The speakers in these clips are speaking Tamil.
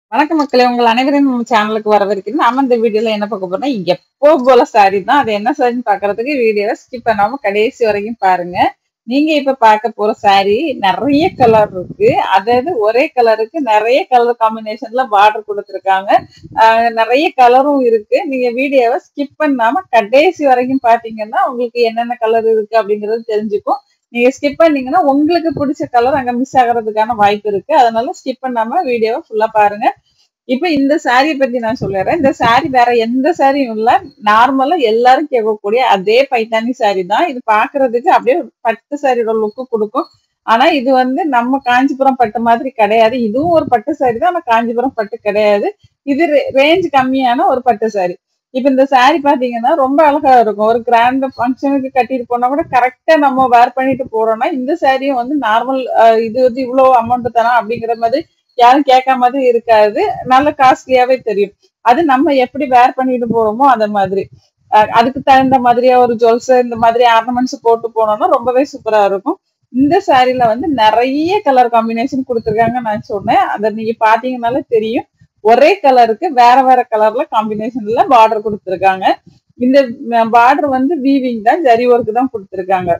வணக்கம் மக்களே, உங்கள் அனைவரையும் நம்ம சேனலுக்கு வரவேற்கிறேன். நாம இந்த வீடியோல என்ன பார்க்க போறோம்னா, எப்போ போல சாரி தான். அது என்ன சாரின்னு பார்க்கறதுக்கு வீடியோவை ஸ்கிப் பண்ணாம கடைசி வரைக்கும் பாருங்க. நீங்க இப்ப பார்க்க போற சாரி நிறைய கலர் இருக்கு. அதாவது ஒரே கலருக்கு நிறைய கலர் காம்பினேஷன்ல பார்டர் கொடுத்துருக்காங்க. நிறைய கலரும் இருக்கு. நீங்க வீடியோவை ஸ்கிப் பண்ணாம கடைசி வரைக்கும் பாத்தீங்கன்னா உங்களுக்கு என்னென்ன கலர் இருக்கு அப்படிங்கறது தெரிஞ்சுக்கும். நீங்க ஸ்கிப் பண்ணீங்கன்னா உங்களுக்கு பிடிச்ச கலர் அங்க மிஸ் ஆகிறதுக்கான வாய்ப்பு இருக்கு. அதனால ஸ்கிப் பண்ணாம வீடியோவை ஃபுல்லா பாருங்க. இப்ப இந்த சாரியை பத்தி நான் சொல்லிடுறேன். இந்த சாரி வேற எந்த சாரியும் இல்ல. நார்மலா எல்லாரும் கேட்கக்கூடிய அதே பைத்தானி சாரி தான். இது பாக்குறதுக்கு அப்படியே பட்டு சாரியோட லுக்கு கொடுக்கும். ஆனா இது வந்து நம்ம காஞ்சிபுரம் பட்டு மாதிரி கிடையாது. இதுவும் ஒரு பட்டு சாரி தான். ஆனா காஞ்சிபுரம் பட்டு கிடையாது. இது ரேஞ்ச் கம்மியான ஒரு பட்டு சாரி. இப்ப இந்த சாரி பாத்தீங்கன்னா ரொம்ப அழகா இருக்கும். ஒரு கிராண்ட் ஃபங்க்ஷனுக்கு கட்டிட்டு போனா கூட கரெக்டா நம்ம வேர் பண்ணிட்டு போறோம்னா இந்த சாரியும் வந்து நார்மல் இது வந்து இவ்வளவு அமௌண்ட் தரலாம் அப்படிங்கிற மாதிரி யாரும் கேட்காம மாதிரி இருக்காது. நல்ல காஸ்ட்லியாவே தெரியும். அது நம்ம எப்படி வேர் பண்ணிட்டு போறோமோ அந்த மாதிரி அதுக்கு தகுந்த மாதிரியா ஒரு ஜுவல்ஸ் இந்த மாதிரி ஆர்னமெண்ட்ஸ் போட்டு போனோம்னா ரொம்பவே சூப்பரா இருக்கும். இந்த சாரில வந்து நிறைய கலர் காம்பினேஷன் கொடுத்துருக்காங்க. நான் சொன்னேன் அதை நீங்க பாத்தீங்கன்னாலே தெரியும். ஒரே கலருக்கு வேற வேற கலர்ல காம்பினேஷன்ல பார்டர் கொடுத்துருக்காங்க. இந்த பார்டர் வந்து வீவிங் தான், ஜரி ஒர்க் தான் கொடுத்துருக்காங்க.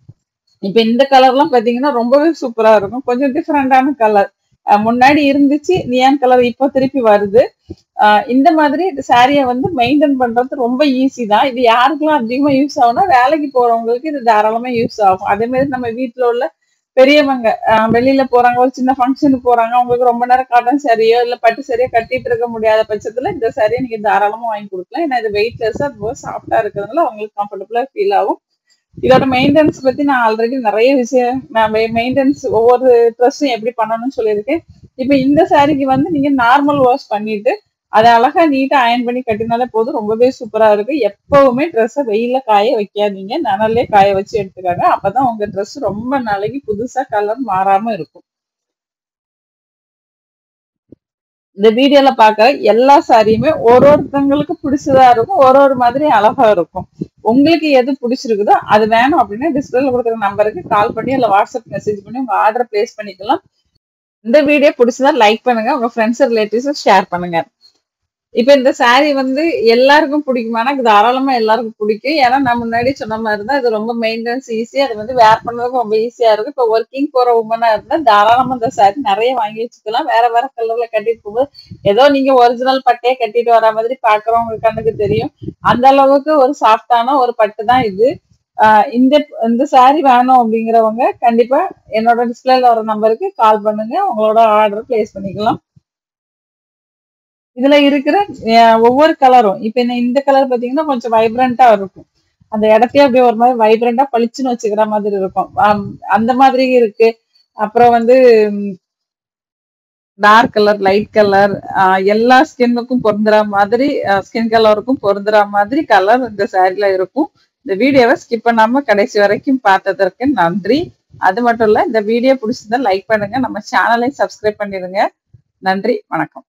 இப்ப இந்த கலர் எல்லாம் பாத்தீங்கன்னா ரொம்பவே சூப்பரா இருக்கும். கொஞ்சம் டிஃப்ரெண்டான கலர். முன்னாடி இருந்துச்சு நியான் கலர், இப்போ திருப்பி வருது. இந்த மாதிரி சாரிய வந்து மெயின்டைன் பண்றது ரொம்ப ஈஸி தான். இது யாருக்கெல்லாம் அதிகமா யூஸ் ஆகும்னா வேலைக்கு போறவங்களுக்கு இது தாராளமா யூஸ் ஆகும். அதே மாதிரி நம்ம வீட்டுல உள்ள பெரியவங்க வெளியில போறாங்க, ஒரு சின்ன ஃபங்க்ஷனுக்கு போறாங்க, அவங்களுக்கு ரொம்ப நேரம் காட்டன் சாரியோ இல்ல பட்டு சாரியோ கட்டிட்டு இருக்க முடியாத பட்சத்துல இந்த சாரியை நீங்க தாராளமா வாங்கி கொடுக்கலாம். ஏன்னா இது வெயிட்லெஸ்ஸா ரொம்ப சாஃப்டா இருக்கிறதுனால அவங்களுக்கு கம்ஃபர்டபுளா ஃபீல் ஆகும். இதோட மெயின்டெனன்ஸ் பத்தி நான் ஆல்ரெடி நிறைய விஷயம் மெயின்டெனன்ஸ் ஒவ்வொரு ட்ரெஸ்ஸும் எப்படி பண்ணணும்னு சொல்லியிருக்கேன். இப்ப இந்த சாரிக்கு வந்து நீங்க நார்மல் வாஷ் பண்ணிட்டு அதை அழகா நீட்டா அயன் பண்ணி கட்டினாலே போதும். ரொம்பவே சூப்பரா இருக்கு. எப்பவுமே ட்ரெஸ்ஸை வெயில காய வைக்காதீங்க, நிழல்லே காய வச்சு எடுத்துக்காங்க. அப்பதான் உங்க ட்ரெஸ் ரொம்ப நாளைக்கு புதுசா கலர் மாறாம இருக்கும். இந்த வீடியோல பாக்குற எல்லா சாரியுமே ஒரு ஒருத்தவங்களுக்கு பிடிச்சதா இருக்கும், ஒரு ஒரு மாதிரி அழகா இருக்கும். உங்களுக்கு எது பிடிச்சிருக்குதோ அது வேணும் அப்படின்னா டிஸ்பிளேல கொடுக்குற நம்பருக்கு கால் பண்ணி இல்ல வாட்ஸ்அப் மெசேஜ் பண்ணி உங்க ஆர்டர் பிளேஸ் பண்ணிக்கலாம். இந்த வீடியோ பிடிச்சதா லைக் பண்ணுங்க, உங்க ஃப்ரெண்ட்ஸ் ரிலேட்டிவ்ஸ் ஷேர் பண்ணுங்க. இப்ப இந்த சாரி வந்து எல்லாருக்கும் பிடிக்குமானா தாராளமா எல்லாருக்கும் பிடிக்கும். ஏன்னா நான் முன்னாடி சொன்ன மாதிரிதான் இது ரொம்ப மெயின்டெனன்ஸ் ஈஸி. அது வந்து வேர் பண்றதுக்கு ரொம்ப ஈஸியா இருக்கும். இப்ப ஒர்க்கிங் போற உமனா இருந்தா தாராளமா இந்த சாரி நிறைய வாங்கி வச்சுக்கலாம். வேற வேற கலர்ல கட்டிட்டு போகும்போது ஏதோ நீங்க ஒரிஜினல் பட்டையே கட்டிட்டு வர மாதிரி பாக்குறவங்க கண்ணுக்கு தெரியும். அந்த அளவுக்கு ஒரு சாஃப்டான ஒரு பட்டு தான் இது. இந்த இந்த சாரி வேணும் அப்படிங்கிறவங்க கண்டிப்பா என்னோட டிஸ்பிளேல வர நம்பருக்கு கால் பண்ணுங்க, உங்களோட ஆர்டர் பிளேஸ் பண்ணிக்கலாம். இதுல இருக்கிற ஒவ்வொரு கலரும் இப்ப இந்த கலர் பாத்தீங்கன்னா கொஞ்சம் வைப்ரண்டா இருக்கும். அந்த இடத்தையே அப்படியே ஒரு மாதிரி வைப்ரண்டா பளிச்சுன்னு வச்சுக்கிற மாதிரி இருக்கும். அந்த மாதிரி இருக்கு. அப்புறம் வந்து டார்க் கலர், லைட் கலர், எல்லா ஸ்கின்னுக்கும் பொருந்துற மாதிரி, ஸ்கின் கலருக்கும் பொருந்துற மாதிரி கலர் இந்த சாரில இருக்கும். இந்த வீடியோவை ஸ்கிப் பண்ணாம கடைசி வரைக்கும் பார்த்ததற்கு நன்றி. அது மட்டும் இல்ல, இந்த வீடியோ பிடிச்சிருந்தா லைக் பண்ணுங்க, நம்ம சேனலை சப்ஸ்கிரைப் பண்ணிடுங்க. நன்றி, வணக்கம்.